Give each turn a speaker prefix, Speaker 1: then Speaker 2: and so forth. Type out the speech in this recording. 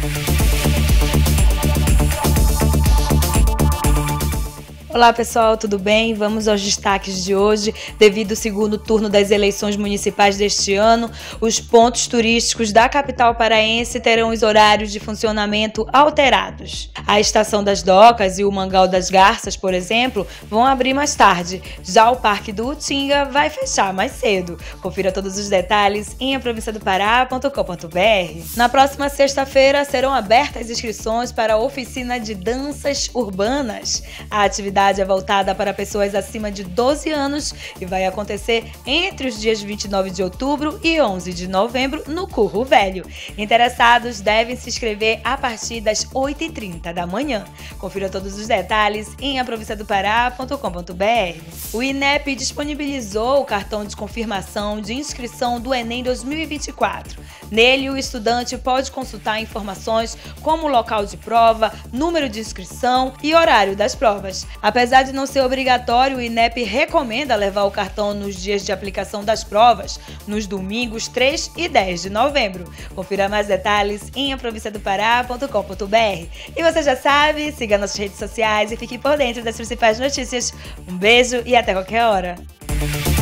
Speaker 1: Olá pessoal, tudo bem? Vamos aos destaques de hoje. Devido ao segundo turno das eleições municipais deste ano, os pontos turísticos da capital paraense terão os horários de funcionamento alterados. A Estação das Docas e o Mangal das Garças, por exemplo, vão abrir mais tarde. Já o Parque do Utinga vai fechar mais cedo. Confira todos os detalhes em aprovinciadopará.com.br. Na próxima sexta-feira serão abertas inscrições para a oficina de danças urbanas. A atividade é voltada para pessoas acima de 12 anos e vai acontecer entre os dias 29 de outubro e 11 de novembro no Curro Velho. Interessados devem se inscrever a partir das 8h30 da manhã. Confira todos os detalhes em aprovinciadopará.com.br. O INEP disponibilizou o cartão de confirmação de inscrição do Enem 2024. Nele, o estudante pode consultar informações como local de prova, número de inscrição e horário das provas. Apesar de não ser obrigatório, o INEP recomenda levar o cartão nos dias de aplicação das provas, nos domingos 3 e 10 de novembro. Confira mais detalhes em aprovinciadopará.com.br. E você já sabe, siga nossas redes sociais e fique por dentro das principais notícias. Um beijo e até qualquer hora!